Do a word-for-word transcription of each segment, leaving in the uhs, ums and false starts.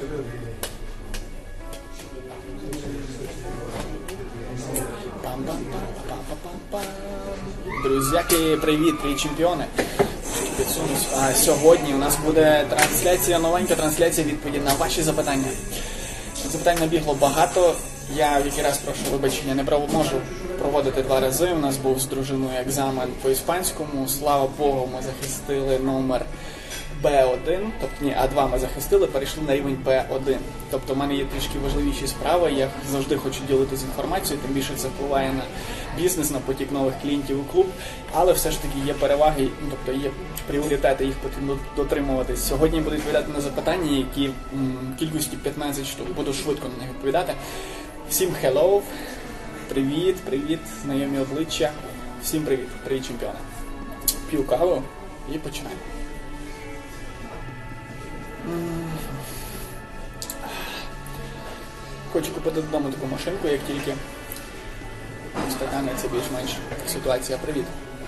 Друзяки, привіт, привіт, чемпіони. А сьогодні у нас буде трансляція, новенька трансляція відповіді на ваші запитання. Запитань набігло багато. Я в який раз прошу вибачення, не можу проводити два рази. У нас був з дружиною екзамен по іспанському. Слава Богу, ми захистили номер Б один, тобто ні, А два ми захистили, перейшли на рівень Б один. Тобто в мене є трішки важливіші справи, я завжди хочу ділитися інформацією, тим більше це впливає на бізнес, на потік нових клієнтів у клуб, але все ж таки є переваги, тобто є пріоритети, їх потрібно дотримуватись. Сьогодні я буду відповідати на запитання, які м, кількості п'ятнадцять штук, буду швидко на них відповідати. Всім hello, привіт, привіт, знайомі обличчя, всім привіт, привіт, чемпіони. П'ю каву і починаємо. Хочу купити додому таку машинку, як тільки стаканиться більш-менш ситуація. Привіт.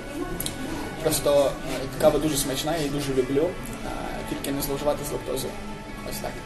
Просто кава дуже смачна, я її дуже люблю, тільки не зловживати з лактозою. Ось так.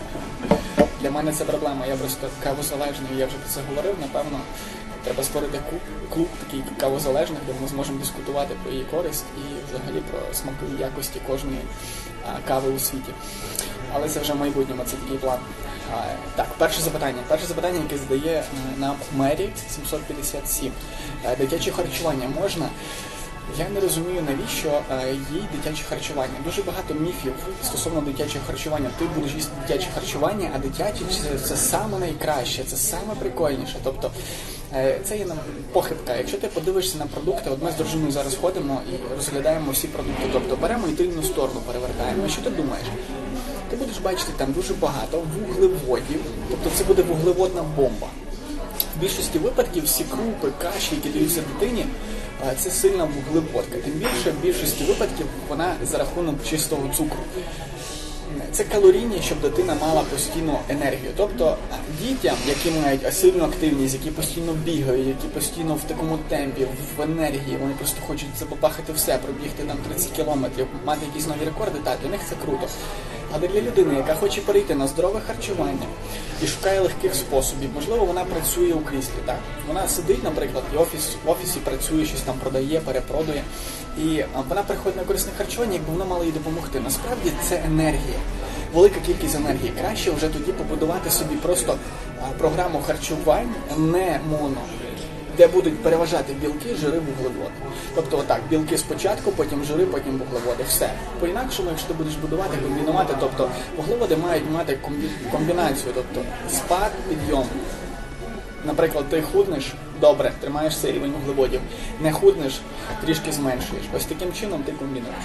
Для мене це проблема, я просто кавозалежний, я вже про це говорив, напевно, треба створити клуб такий кавозалежних, де ми зможемо дискутувати про її користь і взагалі про смакові якості кожної кави у світі. Але це вже в майбутньому, це такий план. А, так, перше запитання. Перше запитання, яке задає нам Мері сімсот п'ятдесят сім. Дитяче харчування можна? Я не розумію, навіщо їй дитяче харчування. Дуже багато міфів стосовно дитячого харчування. Ти будеш їсти дитяче харчування, а дитяче це, це саме найкраще, це саме прикольніше. Тобто, це є нам похибка. Якщо ти подивишся на продукти, от ми з дружиною зараз ходимо і розглядаємо всі продукти. Тобто беремо і тильну сторону перевертаємо. І що ти думаєш? Ти будеш бачити там дуже багато вуглеводів, тобто це буде вуглеводна бомба. В більшості випадків всі крупи, каші, які даються дитині, це сильна вуглеводка. Тим більше, в більшості випадків вона за рахунок чистого цукру. Це калорійні, щоб дитина мала постійну енергію. Тобто дітям, які мають сильну активність, які постійно бігають, які постійно в такому темпі, в енергії, вони просто хочуть запопахати все, пробігти там тридцять кілометрів, мати якісь нові рекорди, так, для них це круто. Але для людини, яка хоче перейти на здорове харчування і шукає легких способів, можливо, вона працює у кріслі, так? Вона сидить, наприклад, і офіс, в офісі працює, щось там продає, перепродує, і вона приходить на корисне харчування, якби воно мало їй допомогти. Насправді це енергія, велика кількість енергії. Краще вже тоді побудувати собі просто програму харчувань, не моно, де будуть переважати білки, жири, вуглеводи. Тобто отак, білки спочатку, потім жири, потім вуглеводи. Все. По-інакшому, якщо ти будеш будувати, комбінувати, тобто вуглеводи мають мати комбінацію, тобто спад, підйом. Наприклад, ти худнеш, добре, тримаєш цей рівень вуглеводів. Не худнеш, трішки зменшуєш. Ось таким чином ти комбінуєш.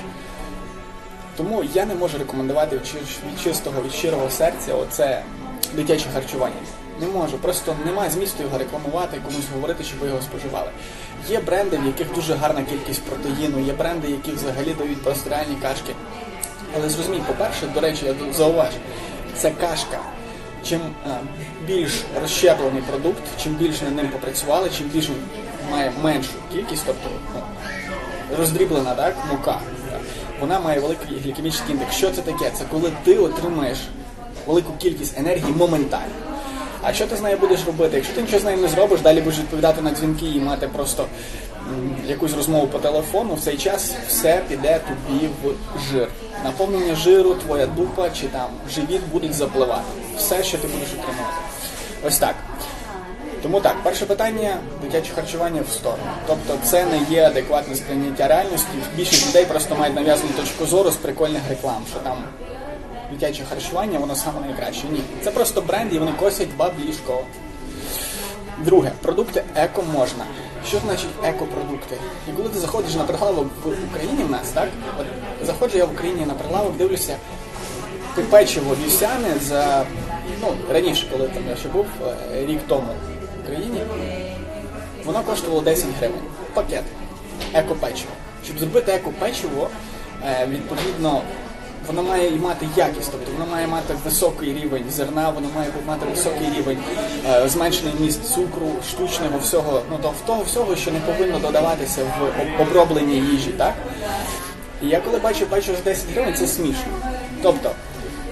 Тому я не можу рекомендувати від чистого, від щирого серця оце дитяче харчування. Не можу, просто немає змісту його рекламувати, комусь говорити, щоб ви його споживали. Є бренди, в яких дуже гарна кількість протеїну, є бренди, які взагалі дають просто реальні кашки. Але зрозумій, по-перше, до речі, я зауважу, це кашка. Чим а, більш розщеплений продукт, чим більше над ним попрацювали, чим більше має меншу кількість, тобто ну, роздріблена, так, мука, так, вона має великий глікемічний індекс. Що це таке? Це коли ти отримаєш велику кількість енергії моментально. А що ти з нею будеш робити? Якщо ти нічого з нею не зробиш, далі будеш відповідати на дзвінки і мати просто м, якусь розмову по телефону, в цей час все піде тобі в жир. Наповнення жиру, твоя дупа чи там живіт будуть запливати. Все, що ти будеш отримувати. Ось так. Тому так, перше питання – дитяче харчування в сторону. Тобто це не є адекватне сприйняття реальності. Більшість людей просто мають нав'язану точку зору з прикольних реклам, що там дитяче харчування, воно саме найкраще. Ні, це просто бренд і вони косять баблішко. Друге, продукти еко можна. Що значить екопродукти? І коли ти заходиш на прилавок в Україні в нас, так? От заходжу я в Україні на прилавок, дивлюся, печиво вівсяне за, ну, раніше, коли там я ще був, рік тому в Україні, воно коштувало десять гривень. Пакет. Еко-печиво. Щоб зробити еко-печиво, відповідно, воно має і мати якість, тобто воно має мати високий рівень зерна, воно має мати високий рівень е, зменшений міст цукру, штучного всього, ну то того всього, що не повинно додаватися в обробленні їжі, так? І я коли бачу, бачу за десять гривень, це смішно. Тобто,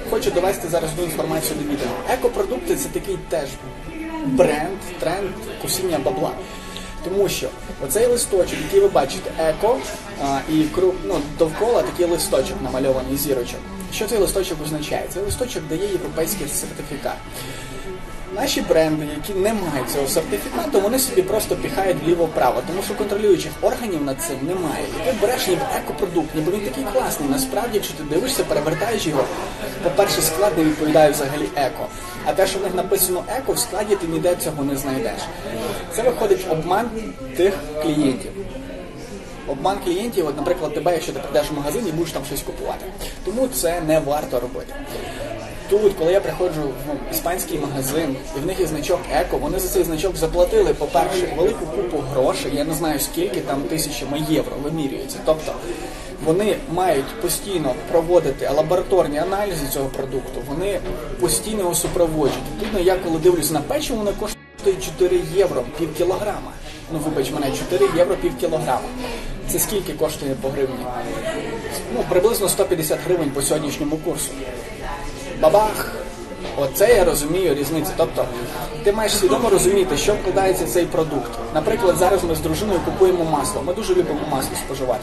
хочу довести зараз одну інформацію до відома. Екопродукти – це такий теж бренд, тренд кусіння бабла. Тому що оцей листочок, який ви бачите, еко, а, і круг, ну, довкола такий листочок намальований, зірочок. Що цей листочок означає? Цей листочок дає європейський сертифікат. Наші бренди, які не мають цього сертифікату, вони собі просто піхають вліво-вправо, тому що контролюючих органів над цим немає. І ти береш ніби екопродукт, ніби він такий класний. Насправді, якщо ти дивишся, перевертаєш його, по-перше, склад не відповідає взагалі еко. А те, що в них написано еко, в складі ти ніде цього не знайдеш. Це виходить обман тих клієнтів. Обман клієнтів, от, наприклад, тебе, якщо ти прийдеш в магазин і будеш там щось купувати. Тому це не варто робити. Тут, коли я приходжу в іспанський магазин, і в них є значок еко, вони за цей значок заплатили, по-перше, велику купу грошей, я не знаю скільки, там тисячами євро вимірюється. Тобто вони мають постійно проводити лабораторні аналізи цього продукту, вони постійно його супроводжують. Відповідно, я коли дивлюся на печиво, воно коштує чотири євро, пів кілограма. Ну, вибач мене, чотири євро, пів кілограма. Це скільки коштує по гривні? Ну, приблизно сто п'ятдесят гривень по сьогоднішньому курсу. Бабах! Оце я розумію різницю. Тобто, ти маєш свідомо розуміти, що вкладається в цей продукт. Наприклад, зараз ми з дружиною купуємо масло. Ми дуже любимо масло споживати.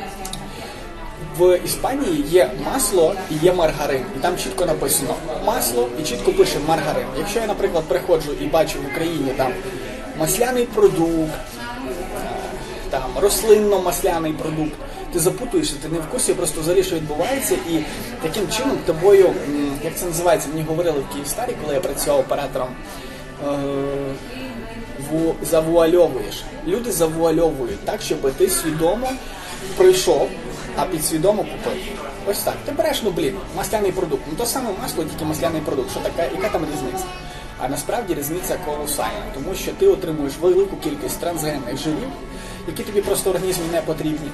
В Іспанії є масло і є маргарин. І там чітко написано масло і чітко пише маргарин. Якщо я, наприклад, приходжу і бачу в Україні там масляний продукт, там рослинно-масляний продукт, ти запутуєшся, ти не в курсі просто взагалі, що відбувається, і таким чином тобою, як це називається, мені говорили в Київстарі, коли я працював оператором, е- завуальовуєш. Люди завуальовують так, щоб ти свідомо пройшов, а підсвідомо купив. Ось так. Ти береш, ну блін, масляний продукт. Ну то саме масло, тільки масляний продукт. Що така, яка там різниця? А насправді різниця колосальна, тому що ти отримуєш велику кількість трансгенних жирів, які тобі просто в організмі не потрібні.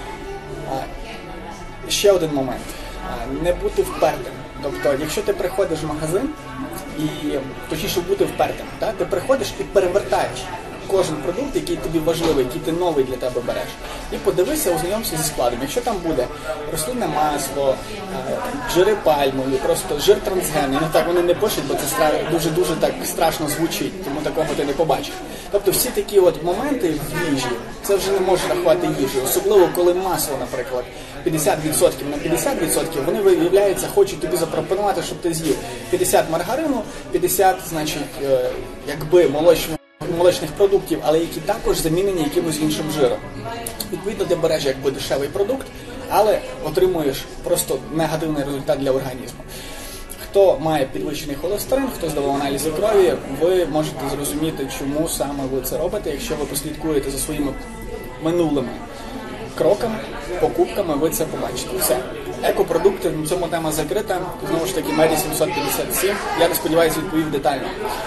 Ще один момент. Не бути впертим. Тобто, якщо ти приходиш в магазин, і точніше бути впертим, так? Ти приходиш і перевертаєш кожен продукт, який тобі важливий, який ти новий для тебе береш. І подивися, ознайомся зі складом. Якщо там буде рослинне масло, жири пальмові, просто жир трансгенний, ну так вони не пишуть, бо це дуже-дуже так страшно звучить, тому такого ти не побачиш. Тобто всі такі от моменти в їжі, це вже не можна рахувати їжею. Особливо, коли масло, наприклад, п'ятдесят відсотків на п'ятдесят відсотків, вони, виявляється, хочуть тобі запропонувати, щоб ти з'їв п'ятдесят маргарину, п'ятдесят, значить, якби молочного молочних продуктів, але які також замінені якимось іншим жиром. Відповідно, ти береш якби дешевий продукт, але отримуєш просто негативний результат для організму. Хто має підвищений холестерин, хто здавав аналізи крові, ви можете зрозуміти, чому саме ви це робите, якщо ви послідкуєте за своїми минулими кроками, покупками, ви це побачите. Все. Екопродукти, на цьому тема закрита. Знову ж таки, Мері сімсот п'ятдесят сім. Я не сподіваюся, відповів детально.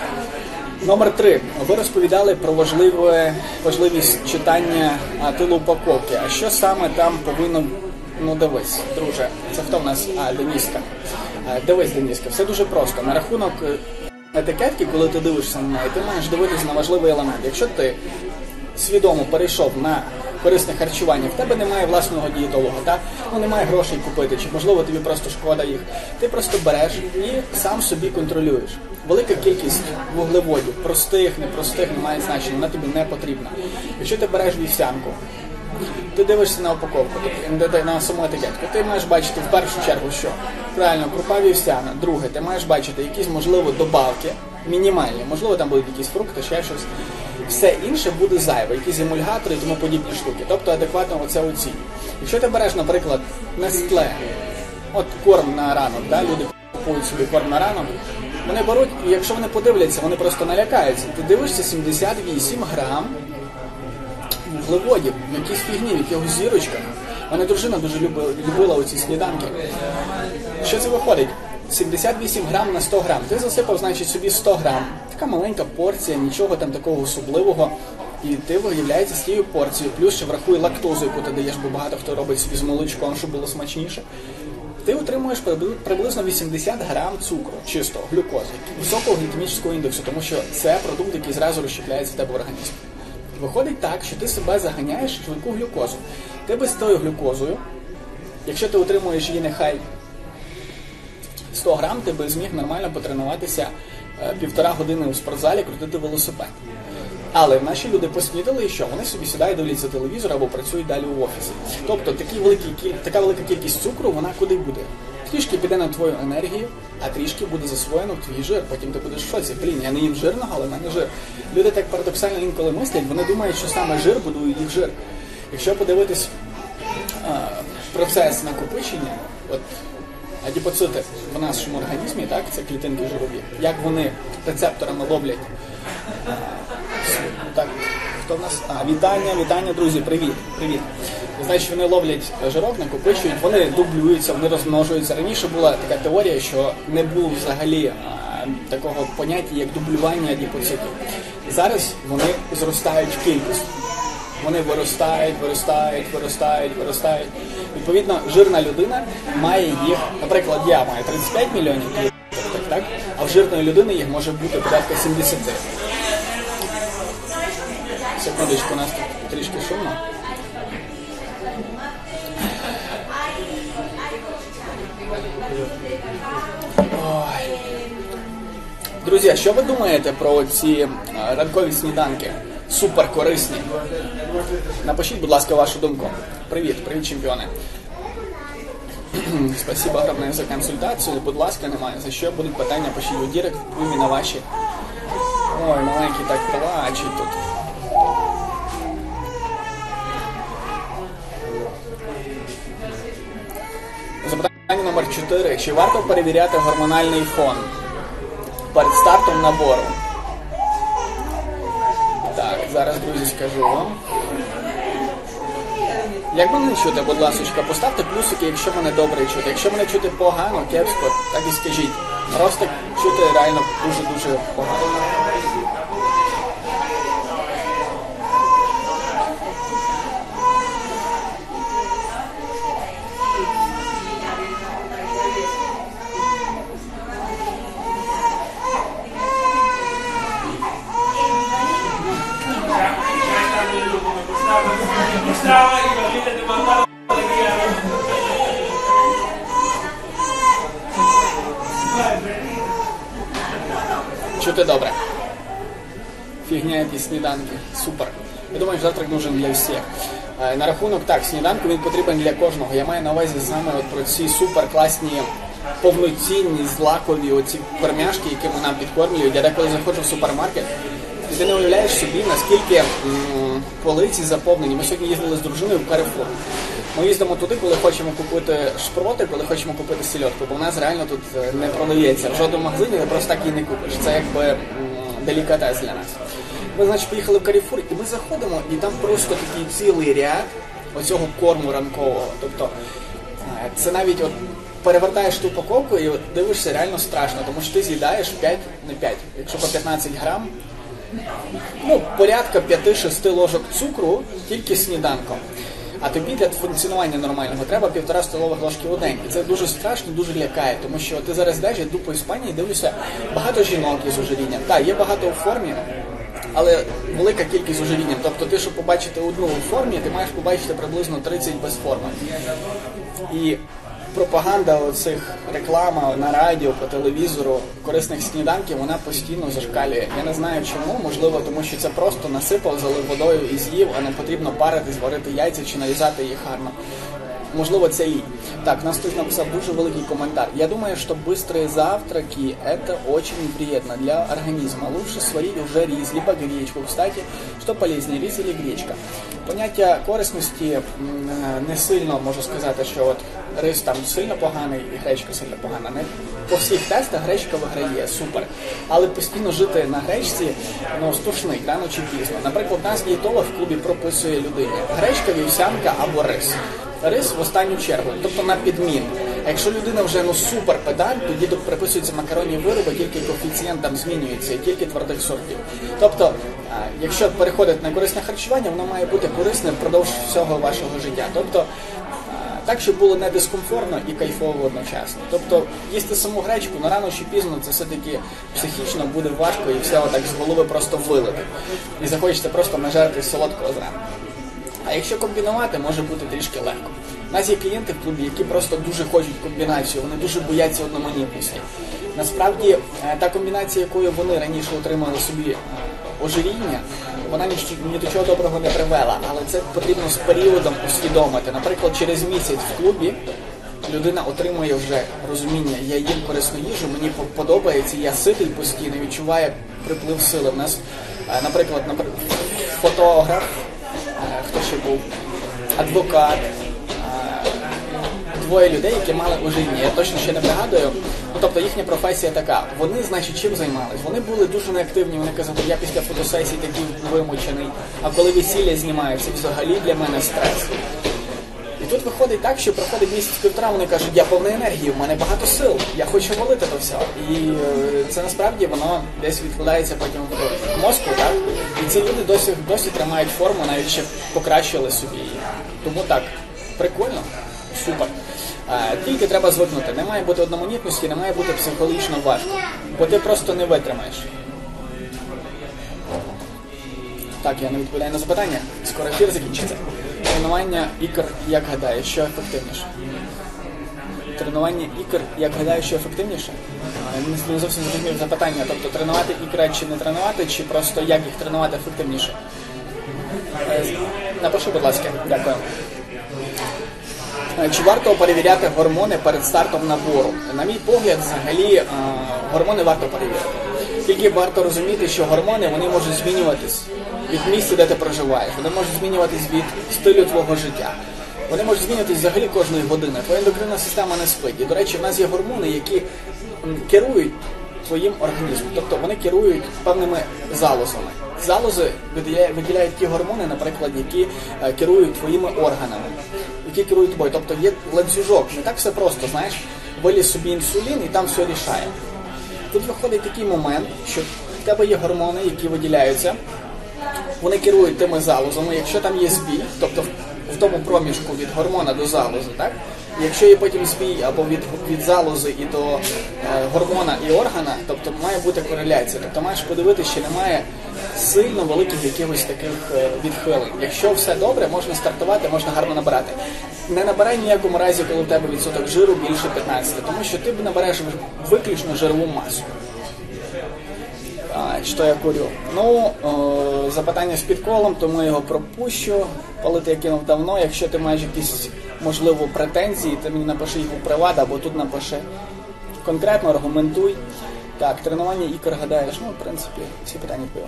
Номер три. Ви розповідали про важливе, важливість читання тилоупаковки. А що саме там повинно... Ну, дивись, друже, це хто в нас? А, Деніска. А, дивись, Деніска, все дуже просто. На рахунок етикетки, коли ти дивишся на неї, ти маєш дивитися на важливий елемент. Якщо ти свідомо перейшов на корисне харчування, в тебе немає власного дієтолога, так? Ну, немає грошей купити, чи можливо тобі просто шкода їх. Ти просто береш і сам собі контролюєш. Велика кількість вуглеводів, простих, непростих, не має значення, вона тобі не потрібна. Якщо ти береш вівсянку, ти дивишся на упаковку, на саму етикетку, ти маєш бачити в першу чергу, що правильно, крупа вівсяна. Друге, ти маєш бачити якісь, можливо, добавки, мінімальні, можливо, там будуть якісь фрукти, ще щось. Все інше буде зайве, якісь емульгатори і тому подібні штуки. Тобто адекватно оце оцінює. Якщо ти береш, наприклад, Nestlé, от корм на ранок, да? Люди купують собі корм на ранок, вони беруть, і якщо вони подивляться, вони просто налякаються. Ти дивишся сімдесят вісім грам вуглеводів, в якійсь фігні, в якихось зірочках. Мене дружина дуже любила, любила оці сніданки. Що це виходить? сімдесят вісім грам на сто грам. Ти засипав, значить, собі сто грам. Така маленька порція, нічого там такого особливого. І ти, виявляється, з тією порцією, плюс ще врахуй лактозу, яку ти даєш, бо багато хто робить собі з молочком, щоб було смачніше. Ти отримуєш приблизно вісімдесят грам цукру, чистого, глюкози, високого глікемічного індексу, тому що це продукт, який зразу розщепляється в тебе в організмі. Виходить так, що ти себе заганяєш в швидку глюкозу. Ти без тою глюкозою, якщо ти отримуєш її нехай сто грам ти би зміг нормально потренуватися півтора години у спортзалі, крутити велосипед. Але наші люди поснідали, і що? Вони собі сідають, дивляться телевізор або працюють далі у офісі. Тобто такі великі, така велика кількість цукру, вона куди буде? Трішки піде на твою енергію, а трішки буде засвоєно в твій жир. Потім ти будеш в шоці. Блін, я не їм жирного, але в мене жир. Люди так парадоксально інколи мислять, вони думають, що саме жир будує їх жир. Якщо подивитись а, процес накопичення, от адіпоцити в нашому організмі, так, це клітинки жирові, як вони рецепторами ловлять. А, так, хто в нас? А, вітання, вітання, друзі, привіт, привіт. Значить, вони ловлять жирок, накопичують, вони дублюються, вони розмножуються. Раніше була така теорія, що не було взагалі а, такого поняття, як дублювання адіпоцитів. Зараз вони зростають в кількості. Вони виростають, виростають, виростають, виростають. Відповідно, жирна людина має їх, наприклад, я маю тридцять п'ять мільйонів, так, так, а в жирної людини їх може бути порядка сімдесят. Секундочку, у нас тут трішки шумно. Ой. Друзі, що ви думаєте про ці ранкові сніданки? Супер корисні. Напишіть, будь ласка, вашу думку. Привіт, привіт, чемпіони. Спасибо огромное за консультацію. Будь ласка, немає за що. Будуть питання, пишіть у директ, відповім на ваші. Ой, маленький так плачуть тут. Запитання номер чотири. Чи варто перевіряти гормональний фон перед стартом набору? Так, зараз, друзі, скажу вам. Як мене чути, будь ласка, поставте плюсики, якщо мене добре чути. Якщо мене чути погано, кепсько, так і скажіть. Просто чути реально дуже-дуже погано. Чути добре. Фігня якісь сніданки. Супер. Я думаю, завтрак нужен для всіх. На рахунок, так, сніданку він потрібен для кожного. Я маю на увазі саме от про ці супер класні, повноцінні, злакові оці кормяшки, якими нам підкормлюють. Я деколи заходжу в супермаркет, і ти не уявляєш собі, наскільки м- полиці заповнені. Ми сьогодні їздили з дружиною в Carrefour. Ми їздимо туди, коли хочемо купити шпроти, коли хочемо купити сільотку, бо в нас реально тут не продається. В жодному магазині ти просто так її не купиш. Це якби м- делікатес для нас. Ми, значить, поїхали в Carrefour, і ми заходимо, і там просто такий цілий ряд оцього корму ранкового. Тобто, це навіть от перевертаєш ту упаковку і от дивишся, реально страшно, тому що ти з'їдаєш п'ять на п'ять. Якщо по п'ятнадцять грам, ну, порядка п'ять-шість ложок цукру тільки сніданком. А тобі для функціонування нормального треба півтора столових ложки у день. І це дуже страшно, дуже лякає, тому що ти зараз йдеш, я йду по Іспанії, дивлюся, багато жінок із ожирінням. Так, є багато у формі, але велика кількість з ожирінням. Тобто ти, щоб побачити одну у формі, ти маєш побачити приблизно тридцять без форми. І пропаганда оцих реклама на радіо, по телевізору, корисних сніданків, вона постійно зашкалює. Я не знаю чому, можливо, тому що це просто насипав, залив водою і з'їв, а не потрібно парити, зварити яйця чи нарізати їх гарно. Можливо, це і. Так, нас хтось написав дуже великий коментар. Я думаю, что быстрые завтраки – это очень вредно для организма. Лучше сварить уже рис, либо гречку. Кстати, что полезнее, рис или гречка? Поняття корисності не сильно можу сказати, що от рис там сильно поганий і гречка сильно погана. Не по всіх тестах гречка виграє, супер. Але постійно жити на гречці, ну, стушний, рано чи пізно. Наприклад, нас дієтолог в клубі прописує людині гречка, вівсянка або рис. Рис в останню чергу, тобто на підміну. А якщо людина вже ну супер педаль, тоді приписуються макаронні вироби, тільки коефіцієнт там змінюється, і тільки твердих сортів. Тобто, якщо переходить на корисне харчування, воно має бути корисним впродовж всього вашого життя. Тобто, так, щоб було не дискомфортно і кайфово одночасно. Тобто, їсти саму гречку, ну рано чи пізно це все-таки психічно буде важко і все отак з голови просто вилити. І захочеться просто нажарти солодкого зранку. А якщо комбінувати, може бути трішки легко. нас є клієнти в клубі, які просто дуже хочуть комбінацію, вони дуже бояться одноманітності. Насправді, та комбінація, якою вони раніше отримали собі ожиріння, вона ні, ні до чого доброго не привела, але це потрібно з періодом усвідомити. Наприклад, через місяць в клубі людина отримує вже розуміння, я їм корисну їжу, мені подобається, я ситий постійно, відчуває приплив сили. У нас, наприклад, фотограф, хто ще був, адвокат, двоє людей, які мали ожиріння. Я точно ще не пригадую. Ну, тобто їхня професія така. Вони, значить, чим займались? Вони були дуже неактивні, вони казали, я після фотосесії такий вимучений, а коли весілля знімаються, взагалі для мене стрес. І тут виходить так, що проходить місяць-півтора, вони кажуть, я повна енергії, в мене багато сил, я хочу валити то все. І це насправді воно десь відкладається потім в мозку, так? І ці люди досі, досі тримають форму, навіть ще покращили собі її. Тому так, прикольно, супер. А, тільки треба звикнути, не має бути одноманітності, не має бути психологічно важко, бо ти просто не витримаєш. Так, я не відповідаю на запитання, скоро ефір закінчиться. Тренування ікр, як гадаєш, що ефективніше? Тренування ікр, як гадаєш, що ефективніше? Не зовсім зрозумів запитання, тобто тренувати ікри чи не тренувати, чи просто як їх тренувати ефективніше? Напиши, будь ласка, дякую. Чи варто перевіряти гормони перед стартом набору? На мій погляд, взагалі, гормони варто перевірити. Тільки варто розуміти, що гормони вони можуть змінюватись від місця, де ти проживаєш. Вони можуть змінюватись від стилю твого життя. Вони можуть змінюватись взагалі кожної години. Твоя ендокринна система не спить. І, до речі, в нас є гормони, які керують твоїм організмом. Тобто вони керують певними залозами. Залози виділяють ті гормони, наприклад, які керують твоїми органами, які керують тобою. Тобто є ланцюжок. Не так все просто, знаєш, виліз собі інсулін і там все рішає. Тут виходить такий момент, що в тебе є гормони, які виділяються, вони керують тими залозами. Якщо там є збій, тобто в тому проміжку від гормона до залози, так? Якщо є потім збій або від, від залози і до е, гормона і органа, тобто має бути кореляція. Тобто маєш подивитися, чи немає сильно великих якихось таких е, відхилень. Якщо все добре, можна стартувати, можна гарно набирати. Не набирай ніякому разі, коли в тебе відсоток жиру більше п'ятнадцяти, тому що ти набереш виключно жирову масу. А, що я курю? Ну, о, запитання з підколом, тому я його пропущу. Палити я кинув давно. Якщо ти маєш якісь, можливо, претензії, ти мені напиши їх у приват, або тут напиши конкретно, аргументуй. Так, тренування ікр гадаєш? Ну, в принципі, всі питання пиво.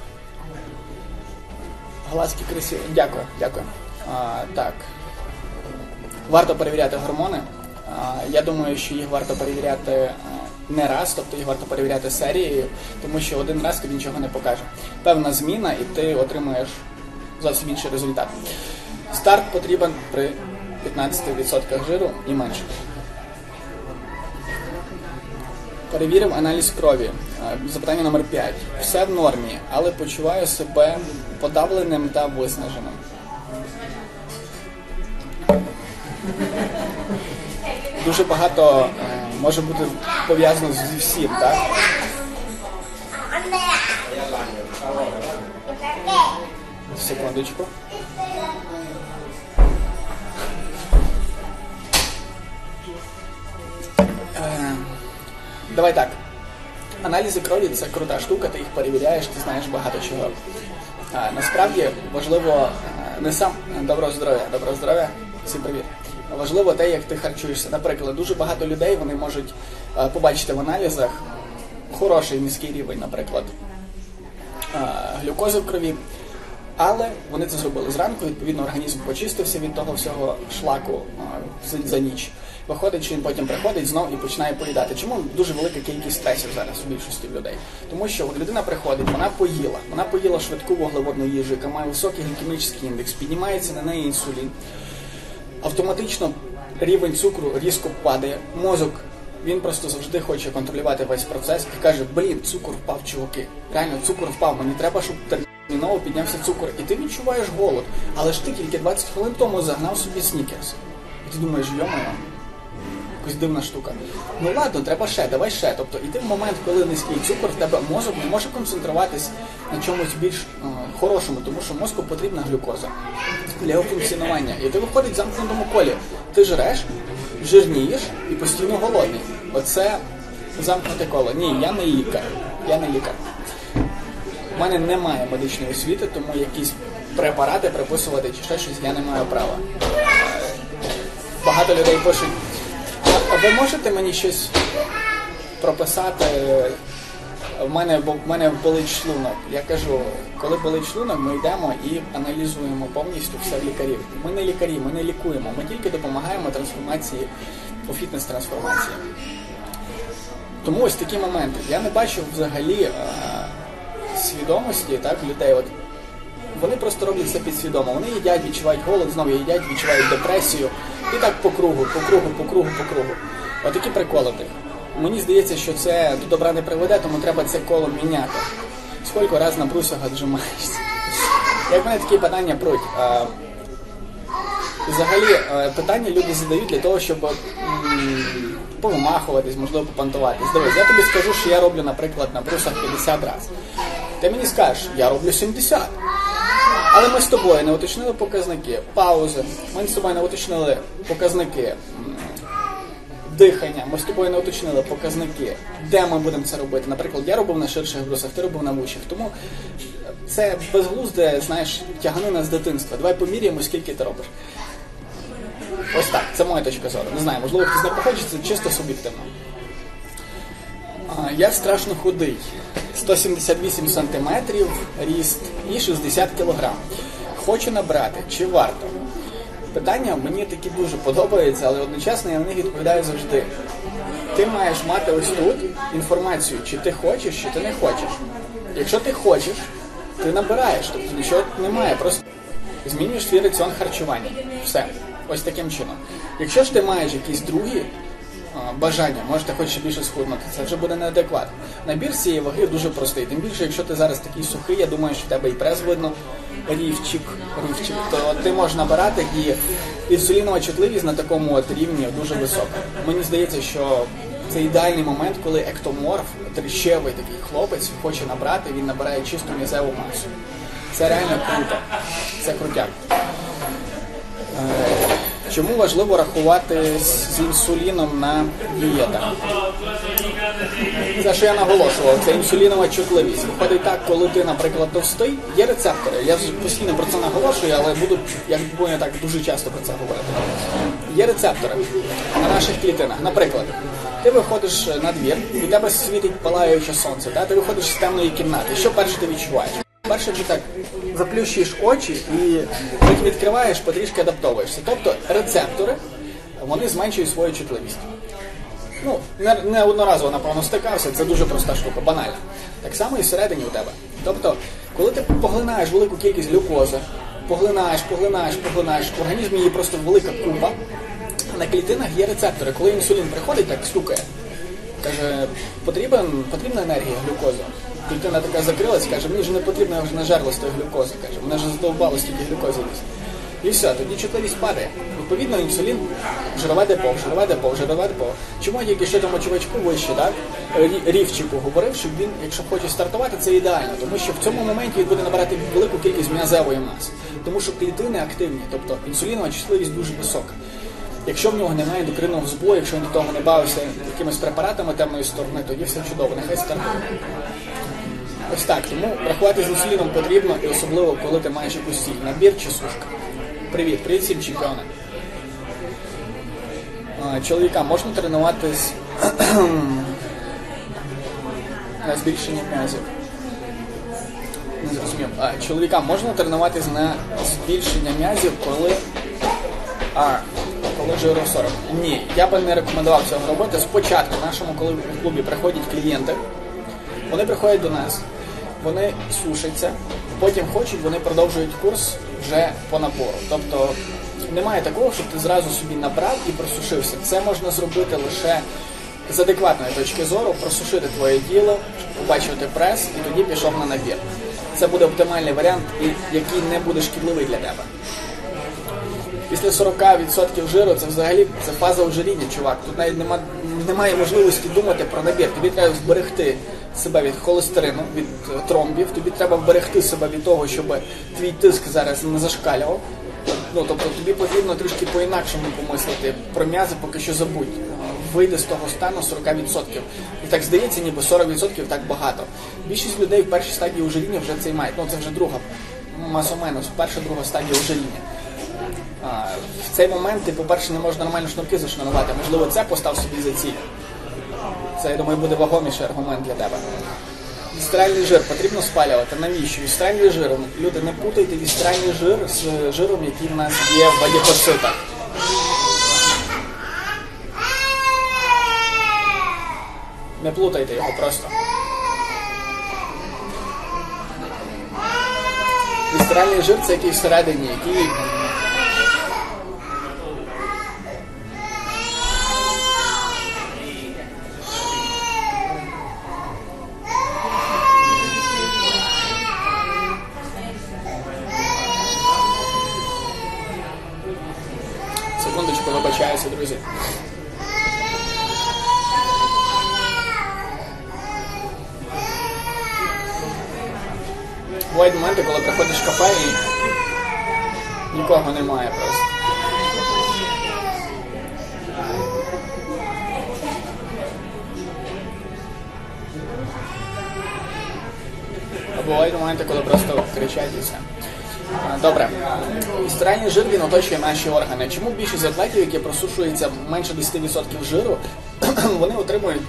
Глазки красиві. Дякую, дякую. А, так. Варто перевіряти гормони. А, я думаю, що їх варто перевіряти не раз, тобто їх варто перевіряти серією, тому що один раз тобі нічого не покаже. Певна зміна, і ти отримуєш зовсім інший результат. Старт потрібен при п'ятнадцяти відсотках жиру і менше. Перевірив аналіз крові. Запитання номер п'ять. Все в нормі, але почуваю себе подавленим та виснаженим. Дуже багато е, може бути пов'язано зі всім, так? Секундочку. Е, давай так. Аналізи крові – це крута штука, ти їх перевіряєш, ти знаєш багато чого. А, насправді важливо не сам доброго здоров'я, доброго здоров'я, всім привіт. Важливо те, як ти харчуєшся. Наприклад, дуже багато людей вони можуть а, побачити в аналізах хороший низький рівень, наприклад, а, глюкози в крові, але вони це зробили зранку, відповідно організм почистився від того всього шлаку а, за, за ніч. Виходить, що він потім приходить знов і починає поїдати. Чому дуже велика кількість стресів зараз у більшості людей? Тому що людина приходить, вона поїла, вона поїла швидку вуглеводну їжу, яка має високий глікемічний індекс, піднімається на неї інсулін. Автоматично рівень цукру різко падає, мозок, він просто завжди хоче контролювати весь процес і каже, блін, цукор впав, чуваки, реально цукор впав, мені треба, щоб терміново піднявся цукор. І ти відчуваєш голод, але ж ти тільки двадцять хвилин тому загнав собі снікерс. І ти думаєш, йо-моє, якась дивна штука. Ну ладно, треба ще, давай ще. Тобто, і ти в момент, коли низький цукор, в тебе мозок не може концентруватись на чомусь більш е, хорошому, тому що мозку потрібна глюкоза для його функціонування. І ти виходить в замкнутому колі. Ти жреш, жирнієш і постійно голодний. Оце замкнуте коло. Ні, я не лікар. Я не лікар. У мене немає медичної освіти, тому якісь препарати приписувати чи ще щось я не маю права. Багато людей пишуть, а ви можете мені щось прописати? В мене, в мене болить шлунок. Я кажу, коли болить шлунок, ми йдемо і аналізуємо повністю все в лікарів. Ми не лікарі, ми не лікуємо, ми тільки допомагаємо трансформації, у фітнес-трансформації. Тому ось такі моменти. Я не бачу взагалі а, свідомості, так, людей. От, вони просто роблять це підсвідомо. Вони їдять, відчувають голод, знову їдять, відчувають депресію. І так по кругу, по кругу, по кругу, по кругу. Отакі приколи. Мені здається, що це до добра не приведе, тому треба це коло міняти. Скільки раз на брусях віджимаєшся? Як мене такі питання пруть? А, взагалі, а, питання люди задають для того, щоб м, повимахуватись, можливо, попантуватись. Дивись, я тобі скажу, що я роблю, наприклад, на брусах п'ятдесят разів. Ти мені скажеш, я роблю сімдесят. Але ми з тобою не уточнили показники, паузи, ми з тобою не уточнили показники дихання, ми з тобою не уточнили показники, де ми будемо це робити. Наприклад, я робив на ширших брусах, ти робив на вущих. Тому це безглузде, знаєш, тяганина з дитинства. Давай поміряємо, скільки ти робиш. Ось так, це моя точка зору. Не знаю, можливо, хтось не походить, це чисто суб'єктивно. Я страшно худий. сто сімдесят вісім сантиметрів ріст і шістдесят кілограм. Хочу набрати, чи варто? Питання мені такі дуже подобаються, але одночасно я на них відповідаю завжди. Ти маєш мати ось тут інформацію, чи ти хочеш, чи ти не хочеш. Якщо ти хочеш, ти набираєш, тобто нічого немає, просто змінюєш свій раціон харчування. Все. Ось таким чином. Якщо ж ти маєш якісь другі бажання, може ти хочеш більше схуднути, це вже буде неадекватно. Набір з цієї ваги дуже простий. Тим більше, якщо ти зараз такий сухий, я думаю, що в тебе і прес видно, рівчик, рівчик, то ти можеш набирати, і інсулінова чутливість на такому от рівні дуже висока. Мені здається, що це ідеальний момент, коли ектоморф, тріщевий такий хлопець, хоче набрати, він набирає чисту м'язеву масу. Це реально круто. Це крутяк. Чому важливо рахувати з інсуліном на дієтах? За що я наголошував, це інсулінова чутливість. Виходить так, коли ти, наприклад, товстий, є рецептори. Я постійно про це наголошую, але буду, як буду так дуже часто про це говорити. Є рецептори на наших клітинах. Наприклад, ти виходиш на двір, і у тебе світить палаюче сонце, та? Ти виходиш з темної кімнати. Що перше ти відчуваєш? Перше, ти так заплющуєш очі і потім відкриваєш, потрішки адаптовуєшся. Тобто рецептори, вони зменшують свою чутливість. Ну, не, не одноразово, напевно, стикався, це дуже проста штука, банальна. Так само і всередині у тебе. Тобто, коли ти поглинаєш велику кількість глюкози, поглинаєш, поглинаєш, поглинаєш, в організмі є просто велика купа, на клітинах є рецептори. Коли інсулін приходить, так стукає. Каже, потрібен, потрібна енергія, глюкоза. Клітина така закрилась, каже, мені ж не потрібно, я вже нажерлась тої глюкози. Каже, мене вже задовбало стільки глюкози десь. І все, тоді чутливість падає. Відповідно, інсулін, жирове депо, жирове депо, жирове депо. Чому я тільки що тому чувачку вище, так, рівчику говорив, щоб він, якщо хоче стартувати, це ідеально. Тому що в цьому моменті він буде набирати велику кількість м'язевої маси. Тому що клітини активні, тобто інсулінова чутливість дуже висока. Якщо в нього немає ендокринного збою, якщо він до того не бавився якимись препаратами темної сторони, тоді все чудово, нехай стартує. Ось так, тому рахувати з інсуліном потрібно, і особливо, коли ти маєш якусь ціль, набір чи сушка. Привіт, привіт всім чемпіонам. Чоловікам можна тренуватись на збільшення м'язів? Не зрозумів. А, чоловікам можна тренуватись на збільшення м'язів, коли... А, коли жиру сорок. Ні, я би не рекомендував цього робити. Спочатку в нашому клубі приходять клієнти, вони приходять до нас, вони сушаться, потім хочуть, вони продовжують курс вже по набору. Тобто немає такого, щоб ти зразу собі набрав і просушився. Це можна зробити лише з адекватної точки зору, просушити твоє тіло, побачити прес і тоді пішов на набір. Це буде оптимальний варіант, який не буде шкідливий для тебе. Після сорок відсотків жиру це взагалі це фаза ожиріння, чувак. Тут навіть нема, немає можливості думати про набір. Тобі треба зберегти себе від холестерину, від тромбів, тобі треба вберегти себе від того, щоб твій тиск зараз не зашкалював. Ну, тобто тобі потрібно трішки по-інакшому помислити. Про м'язи поки що забудь. Вийде з того стану сорок відсотків. І так здається, ніби сорок відсотків так багато. Більшість людей в першій стадії ожиріння вже це й мають. Ну, це вже друга, масоменус, перша, друга стадія ожиріння. А, в цей момент ти, по-перше, не можеш нормально шнурки зашнурувати. Можливо, це постав собі за ціль. Це, я думаю, буде вагоміший аргумент для тебе. Вісцеральний жир потрібно спалювати. Навіщо? Вісцеральний жир. Люди, не путайте вісцеральний жир з жиром, який в нас є в адипоцитах. Не плутайте його просто. Вісцеральний жир – це який всередині, який... Секундочку, вибачаюся, друзі. Бувають моменти, коли приходиш в кафе і нікого немає просто. А бувають моменти, коли просто кричать і все. Добре. Вісцеральний жир, він оточує наші органи. Чому більшість атлетів, які просушуються менше десять відсотків жиру, вони отримують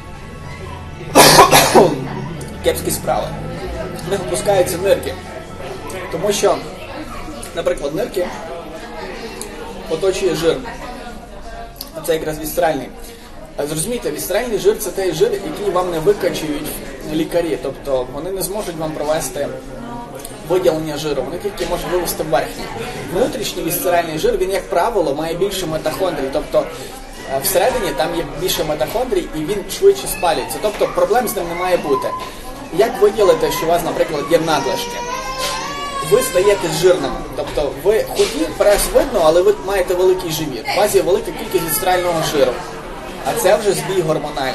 кепські справи? В них опускаються нирки. Тому що, наприклад, нирки оточує жир. А це якраз вісцеральний. Зрозумійте, вісцеральний жир – це той жир, який вам не викачують лікарі. Тобто вони не зможуть вам провести виділення жиру, вони тільки можуть вивести верхній. Внутрішній вісцеральний жир, він, як правило, має більше митохондрій. Тобто всередині там є більше митохондрій і він швидше спалюється. Тобто проблем з ним не має бути. Як виділити, що у вас, наприклад, є надлишки? Ви стаєте жирним. Тобто ви худі, прес видно, але ви маєте великий живіт. У вас є велика кількість вісцерального жиру. А це вже збій гормональний.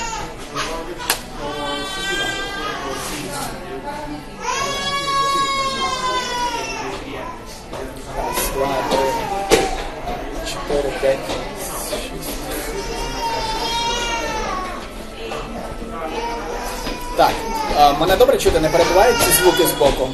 Раз, два, три, чотири, п'ять, шість. Так, а, мене добре чути, не перебувають ці звуки з боку?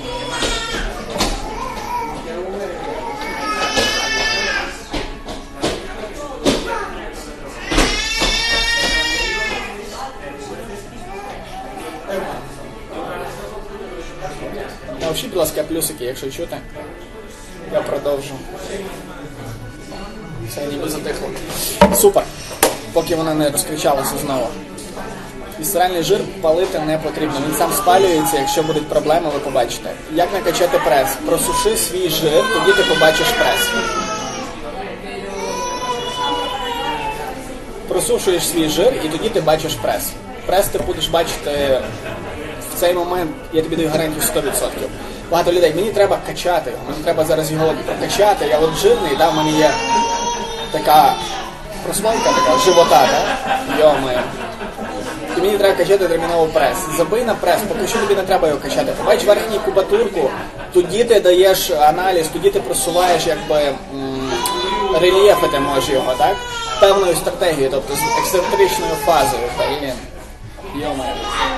Навчіть, будь ласка, плюсики, якщо чути. Я продовжу. Все, ніби затихло. Супер. Поки вона не розкричалася знову. Вісцеральний жир палити не потрібно. Він сам спалюється, якщо будуть проблеми, ви побачите. Як накачати прес? Просуши свій жир, тоді ти побачиш прес. Просушуєш свій жир і тоді ти бачиш прес. Прес ти будеш бачити в цей момент, я тобі даю гарантію сто відсотків. Багато людей, мені треба качати, мені треба зараз його прокачати, я от жирний, да, в мене є така прослойка, така живота, да? Йо-моє. І мені треба качати терміново прес. Забий на прес, поки що тобі не треба його качати. Побач верхню кубатурку, тоді ти даєш аналіз, тоді ти просуваєш, якби, м- рельєфити можеш його, так? Певною стратегією, тобто з ексцентричною фазою. Блін. Йо-моє.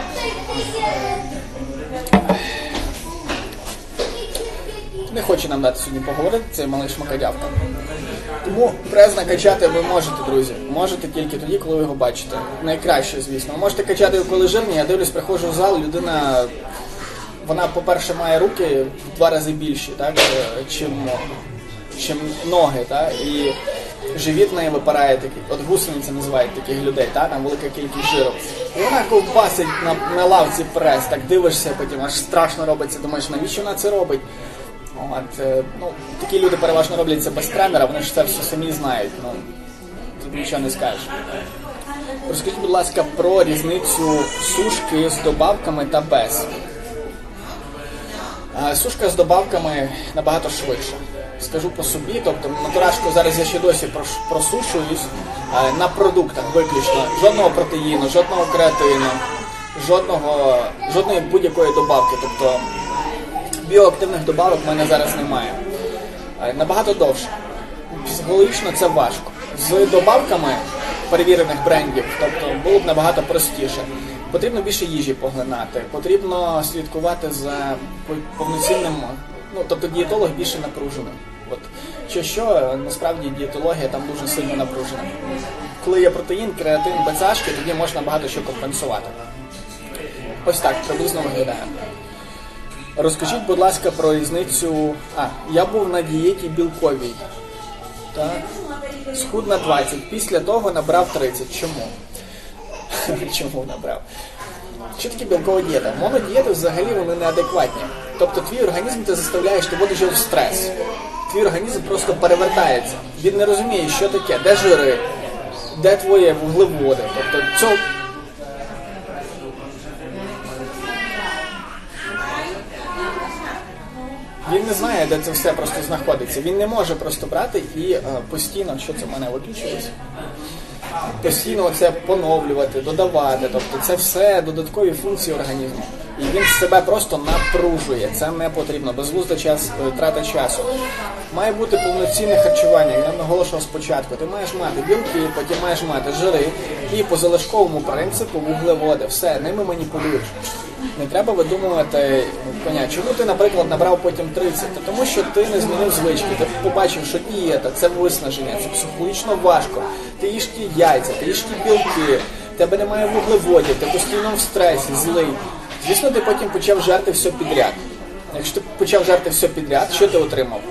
Не хоче нам дати сьогодні поговорити, цей малий шмакодявка. Тому прес накачати ви можете, друзі. Можете тільки тоді, коли ви його бачите. Найкраще, звісно. Ви можете качати його, коли жирні. Я дивлюсь, приходжу в зал, людина, вона, по-перше, має руки в два рази більші, так, чим, чим ноги, так, і живіт в неї випирає такий, от гусениці називають таких людей, так, там велика кількість жиру. І вона ковбасить на, на лавці прес, так дивишся, потім аж страшно робиться, думаєш, навіщо вона це робить? От, ну, такі люди переважно роблять це без тренера, вони ж це все самі знають, ну, тут нічого не скажеш. Розкажіть, будь ласка, про різницю сушки з добавками та без. Сушка з добавками набагато швидше. скажу по собі, тобто натурашку зараз я ще досі просушуюсь на продуктах виключно. Жодного протеїну, жодного креатину, жодного, жодної будь-якої добавки. Тобто біоактивних добавок в мене зараз немає. Набагато довше. Психологічно це важко. З добавками перевірених брендів, тобто було б набагато простіше. Потрібно більше їжі поглинати, потрібно слідкувати за повноцінним, ну, тобто дієтолог більше напружений. От. Що що, насправді дієтологія там дуже сильно напружена. Коли є протеїн, креатин, БЦАшки, тоді можна багато що компенсувати. Ось так приблизно виглядає. Розкажіть, будь ласка, про різницю... А, я був на дієті білковій. Так. Схуд на двадцять. Після того набрав тридцять. Чому? Чому набрав? Що таке білкова дієта? Монодієти взагалі вони неадекватні. Тобто твій організм ти заставляєш, ти вводиш його в стрес. Твій організм просто перевертається. Він не розуміє, що таке, де жири, де твої вуглеводи. Тобто цього... Він не знає, де це все просто знаходиться. Він не може просто брати і е, постійно, що це в мене виключилось, постійно це поновлювати, додавати. Тобто це все додаткові функції організму. І він себе просто напружує. Це не потрібно. Безглузда час, трата часу. Має бути повноцінне харчування. Я наголошував спочатку. Ти маєш мати білки, потім маєш мати жири. І по залишковому принципу вуглеводи. Все, ними маніпулюєш. Не треба видумувати коня. Чому ти, наприклад, набрав потім тридцять? Та тому що ти не змінив звички. Ти побачив, що дієта – це виснаження, це психологічно важко. Ти їш ті яйця, ти їш ті білки, в тебе немає вуглеводів, ти постійно в стресі, злий. Звісно, ти потім почав жерти все підряд. Якщо ти почав жерти все підряд, що ти отримав?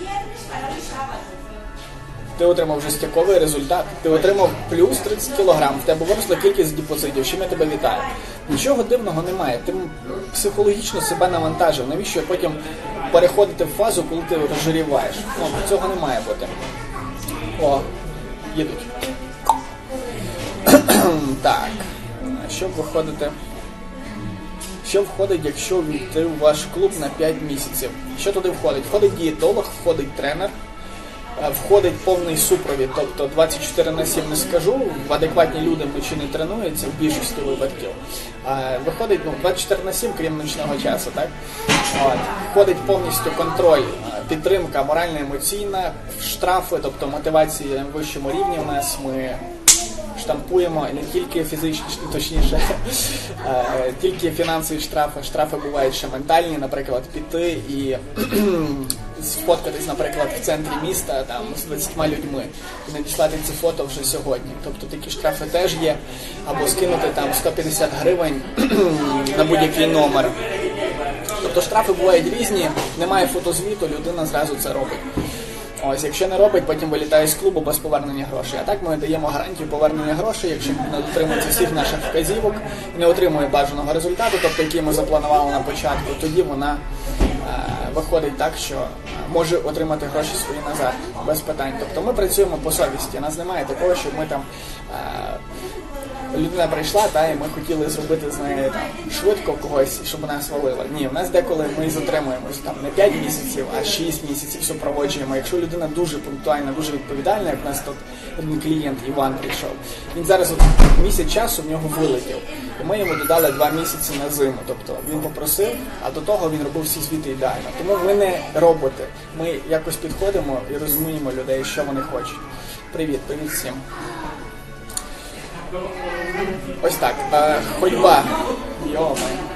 Ти отримав жестяковий результат. Ти отримав плюс тридцять кілограм, в тебе виросла кількість депозитів, чим я тебе вітаю. Нічого дивного немає. Ти психологічно себе навантажив. Навіщо потім переходити в фазу, коли ти розжиріваєш? Ну, цього не має бути. О, їдуть. Так. Що виходите? Що входить, якщо війти в ваш клуб на п'ять місяців? Що туди входить? Входить дієтолог, входить тренер, входить повний супровід, тобто двадцять чотири на сім не скажу, в адекватні люди вночі не тренуються в більшості випадків. Виходить ну, двадцять чотири на сім, крім нічного часу, так? От. Входить повністю контроль, підтримка морально-емоційна, штрафи, тобто мотивації на вищому рівні у нас, ми штампуємо не тільки фізичні, точніше, тільки фінансові штрафи. Штрафи бувають ще ментальні, наприклад, піти і сфоткатись, наприклад, в центрі міста там, з двадцятьма людьми і надіслати ці фото вже сьогодні. Тобто такі штрафи теж є. Або скинути там сто п'ятдесят гривень на будь-який номер. Тобто штрафи бувають різні, немає фотозвіту, людина зразу це робить. Ось, якщо не робить, потім вилітає з клубу без повернення грошей. А так ми даємо гарантію повернення грошей, якщо не дотримується всіх наших вказівок і не отримує бажаного результату, тобто який ми запланували на початку, тоді вона е, виходить так, що може отримати гроші свої назад, без питань. Тобто ми працюємо по совісті, у нас немає такого, щоб ми там... Е, людина прийшла, та, і ми хотіли зробити з нею там, швидко когось, щоб вона свалила. Ні, в нас деколи ми затримуємось там не п'ять місяців, а шість місяців супроводжуємо. Якщо людина дуже пунктуальна, дуже відповідальна, як у нас тут один клієнт, Іван, прийшов, він зараз от, місяць часу в нього вилетів. І ми йому додали два місяці на зиму. Тобто він попросив, а до того він робив всі звіти ідеально. Тому ми не роботи. Ми якось підходимо і розуміємо людей, що вони хочуть. Привіт, привіт всім. Ось так, е, ходьба. Йома.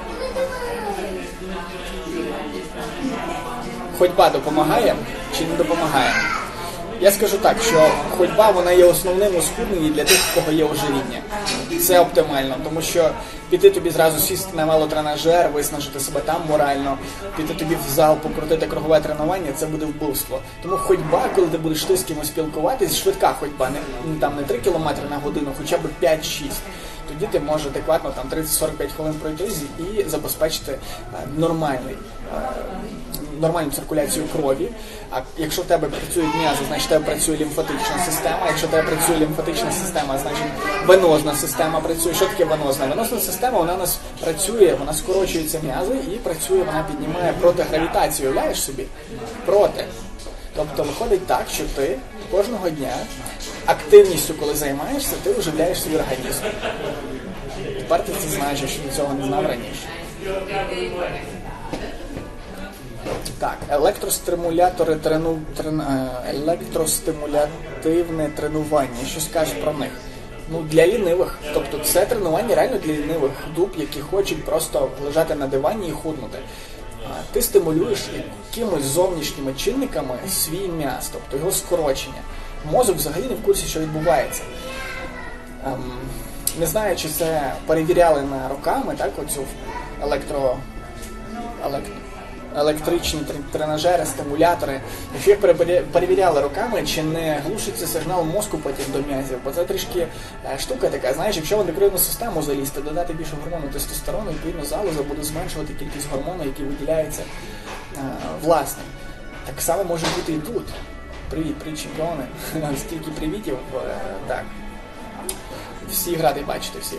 Ходьба допомагає чи не допомагає? Я скажу так, що ходьба вона є основним у схудненні для тих, у кого є ожиріння. Це оптимально, тому що піти тобі зразу сісти на велотренажер, виснажити себе там морально, піти тобі в зал, покрутити кругове тренування, це буде вбивство. Тому ходьба, коли ти будеш ти з кимось спілкуватись, швидка ходьба, не, там не три кілометри на годину, хоча б п'ять-шість. Тоді ти можеш адекватно там тридцять-сорок п'ять хвилин пройтись і забезпечити нормальний, нормальну циркуляцію крові. А якщо в тебе працюють м'язи, значить в тебе працює лімфатична система. Якщо в тебе працює лімфатична система, значить венозна система працює. Що таке венозна? Венозна система, вона у нас працює, вона скорочується м'язи і працює, вона піднімає проти гравітації. Уявляєш собі? Проти. Тобто виходить так, що ти кожного дня активністю, коли займаєшся, ти оживляєш свій організм. Тепер ти це знаєш, якщо до цього не знав раніше. Так, електростимулятори трену... трен... електростимулятивне тренування. Що скажеш про них? Ну, для лінивих. Тобто це тренування реально для лінивих дуб, які хочуть просто лежати на дивані і худнути. Ти стимулюєш якимось зовнішніми чинниками свій м'яз, тобто його скорочення. Мозок взагалі не в курсі, що відбувається. Ем, не знаю, чи це перевіряли на руками, так, оцю електро... електро... електричні тренажери, стимулятори. Якщо їх перевіряли руками, чи не глушиться сигнал мозку потім до м'язів, бо це трішки штука така, знаєш, якщо в ендокринну систему залізти, додати більше гормону тестостерону, відповідно залоза буде зменшувати кількість гормону, який виділяється а, власне. Так само може бути і тут. Привіт, привіт, чемпіони. Стільки привітів. Так. Всі раді бачити всіх.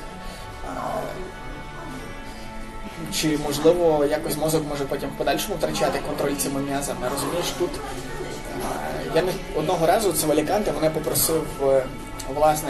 Чи, можливо, якось мозок може потім в подальшому втрачати контроль цими м'язами. Розумієш, тут я не одного разу це в Аліканте мене попросив власник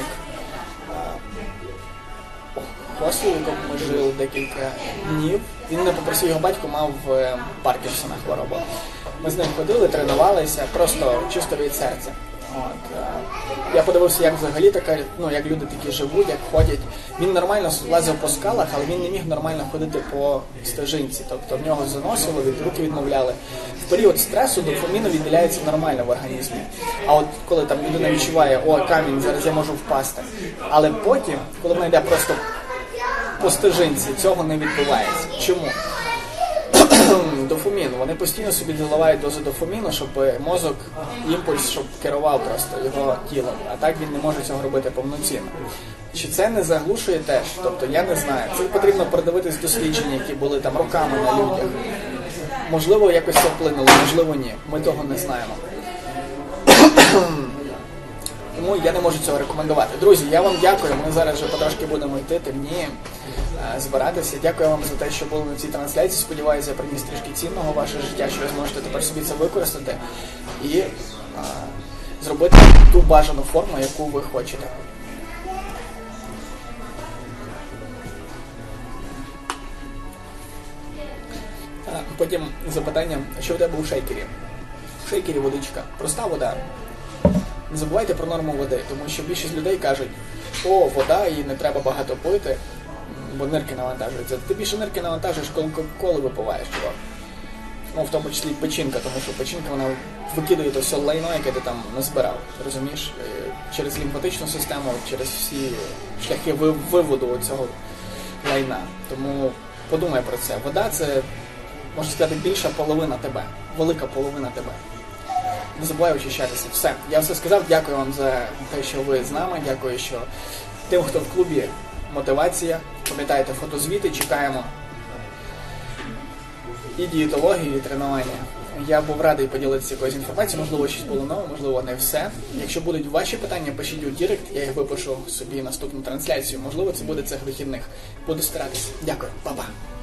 хостелу, в якому ми жили декілька днів. Він мене попросив, його батько мав Паркінсона хворобу. Ми з ним ходили, тренувалися, просто чисто від серця. От, я подивився, як взагалі така, ну, як люди такі живуть, як ходять. Він нормально лазив по скалах, але він не міг нормально ходити по стежинці. Тобто в нього заносило, від руки відмовляли. В період стресу дофаміну відділяється нормально в організмі. А от коли там людина відчуває, о, камінь, зараз я можу впасти. Але потім, коли вона йде просто по стежинці, цього не відбувається. Чому? Дофамін. Вони постійно собі доливають дозу дофаміну, щоб мозок, імпульс, щоб керував просто його тілом. А так він не може цього робити повноцінно. Чи це не заглушує теж? Тобто я не знаю. Це потрібно передивитись дослідження, які були там роками на людях. Можливо, якось це вплинуло, можливо, ні. Ми того не знаємо. Тому я не можу цього рекомендувати. Друзі, я вам дякую. Ми зараз вже потрошки будемо йти, темніє, збиратися. Дякую вам за те, що були на цій трансляції. Сподіваюся, я приніс трішки цінного в ваше життя, що ви зможете тепер собі це використати і а, зробити ту бажану форму, яку ви хочете. А, потім запитання, що в тебе у шейкері? В шейкері водичка. Проста вода. Не забувайте про норму води, тому що більшість людей кажуть, о, вода, її не треба багато пити, бо нирки навантажуються. Ти більше нирки навантажуєш, коли коли випиваєш, чувак. Ну, в тому числі печінка, тому що печінка, вона викидає то все лайно, яке ти там назбирав, розумієш? Через лімфатичну систему, через всі шляхи виводу цього лайна. Тому подумай про це. Вода – це, можна сказати, більша половина тебе, велика половина тебе. Не забувай очищатися. Все. Я все сказав. Дякую вам за те, що ви з нами. Дякую, що тим, хто в клубі, мотивація. Пам'ятайте фотозвіти, чекаємо і дієтологію, і тренування. Я був радий поділитися якоюсь інформацією. Можливо, щось було нове, можливо, не все. Якщо будуть ваші питання, пишіть у Дірект, я їх випишу собі наступну трансляцію. Можливо, це буде цих вихідних. Буду старатися. Дякую. Па-па.